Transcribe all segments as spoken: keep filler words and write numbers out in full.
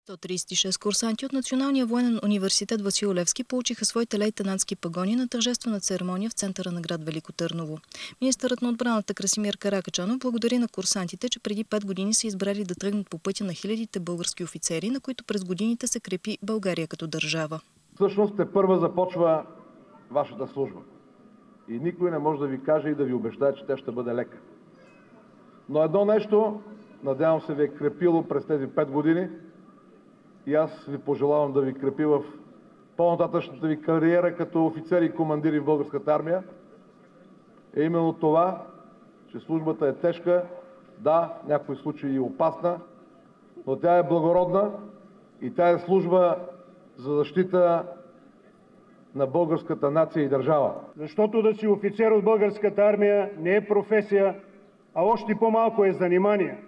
сто тридесет и шест курсанти от Националния военен университет Васил Левски получиха своите лейтенантски пагони на тържествена церемония в центъра на град Велико Търново. Министърът на отбраната Красимир Каракачанов благодари на курсантите, че преди пет години са избрали да тръгнат по пътя на хилядите български офицери, на които през годините се крепи България като държава. Всъщност тепърва започва вашата служба. И никой не може да ви каже и да ви обещае, че тя ще бъде лека. Но едно нещо, надявам се, ви е крепило през тези пет години и аз ви пожелавам да ви крепи в по-нататъчната ви кариера като офицери и командири в българската армия, е именно това, че службата е тежка, да, в някои случаи и опасна, но тя е благородна и тя е служба за защита на българската нация и държава. Защото да си офицер от българската армия не е професия, а още по-малко е занимание.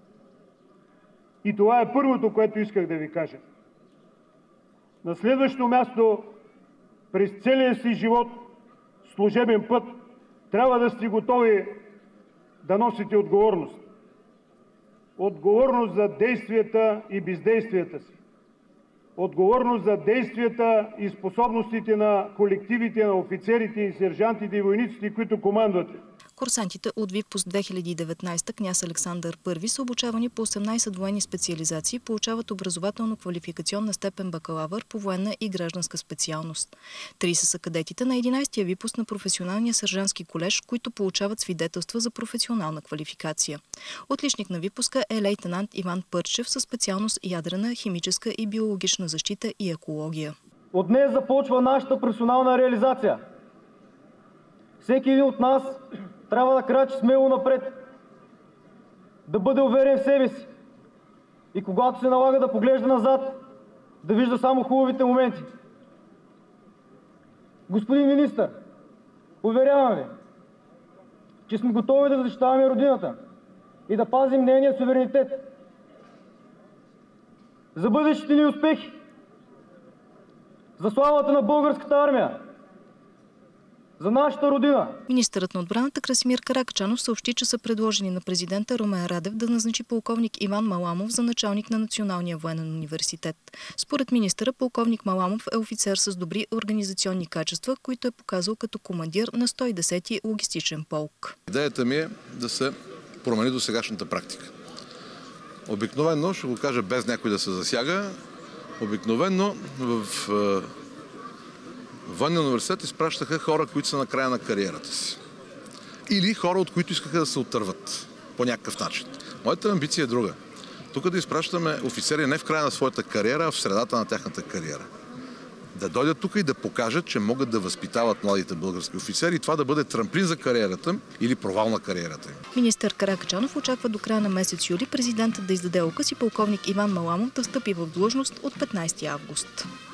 И това е първото, което исках да ви кажа. На следващото място, през целия си живот, служебен път, трябва да сте готови да носите отговорност. Отговорност за действията и бездействията си. Отговорност за действията и способностите на колективите, на офицерите и сержантите и войниците, които командвате. Курсантите от Випуск две хиляди и деветнадесета княз Александър Първи са обучавани по осемнадесет военни специализации и получават образователно-квалификационна степен бакалавър по военна и гражданска специалност. тридесет са кадетите на единадесетия випуск на професионалния сержантски колеж, които получават свидетелства за професионална квалификация. Отличник на випуска е лейтенант Иван Пърчев със специалност ядрена, химическа и биологична защита и екология. От днес започва нашата професионална реализация. Всеки един от нас трябва да крачи смело напред, да бъде уверен в себе си и когато се налага да поглежда назад, да вижда само хубавите моменти. Господин министър, уверявам ви, че сме готови да защитаваме родината и да пазим нейния суверенитет. За бъдещите ни успехи, за славата на българската армия, за нашата родина. Министърът на отбраната Красимир Каракачанов съобщи, че са предложени на президента Румен Радев да назначи полковник Иван Маламов за началник на Националния военен университет. Според министъра, полковник Маламов е офицер с добри организационни качества, които е показал като командир на сто и десети логистичен полк. Идеята ми е да се промени до сегашната практика. Обикновено, ще го кажа без някой да се засяга, обикновено в Военния университет изпращаха хора, които са на края на кариерата си. Или хора, от които искаха да се отърват по някакъв начин. Моята амбиция е друга. Тук да изпращаме офицери не в края на своята кариера, а в средата на тяхната кариера. Да дойдат тук и да покажат, че могат да възпитават младите български офицери и това да бъде трамплин за кариерата или провал на кариерата им. Министър Каракачанов очаква до края на месец юли президентът да издаде указ и полковник Иван Маламов да встъпи в длъжност от петнадесети август.